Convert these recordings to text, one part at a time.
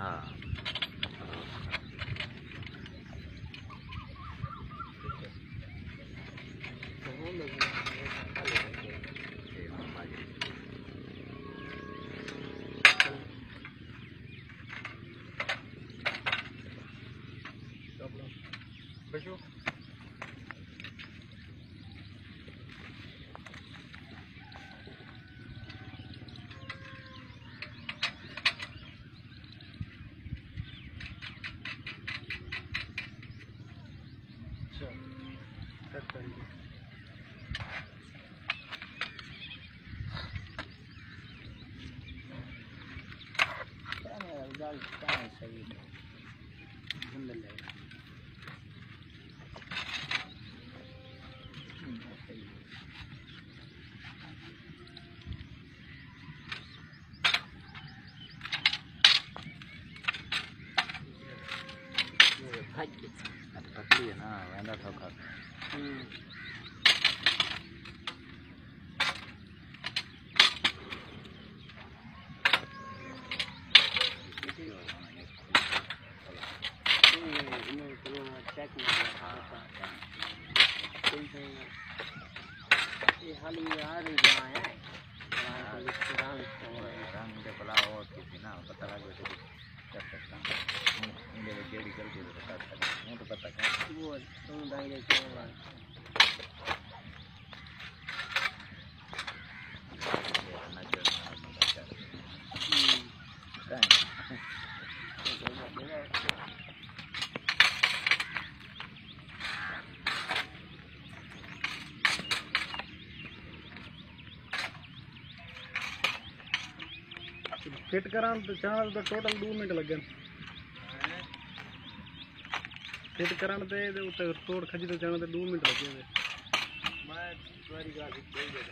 ہاں بشو پتلی ہے نا ویندا تھوکا رنگ کے بلا اور کسی نا پتہ لگ گیا کر سکتا ہوں میرے جیڑی غلطی تو کر سکتا ہوں تو پتہ کیا وہ تم دائیں چلا فٹ کران تو چینل تو ٹوٹل 2 منٹ لگن فٹ کران تے تے توڑ کھجی تو چینل تے 2 منٹ لگے میں سواری گاڑی دے دے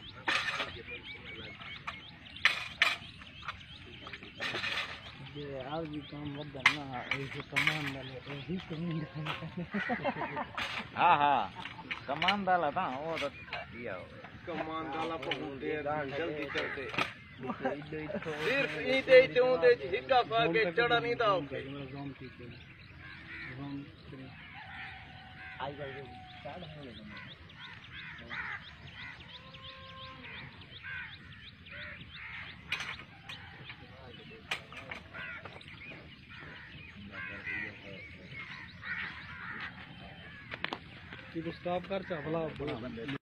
یہ آج بھی کام بدل نہ ایسے کمان ڈالے ایسی کمان ہاں ہاں کمان ڈالا تھا وہ تو دیا کمان ڈالا پہنچے جلدی چلتے صرف ای دے چوں دے ہکا پا کے چڑھا نہیں تھا زوم کی زوم آئی گئی چڑھ ہے کہ سٹاپ کر چا بلا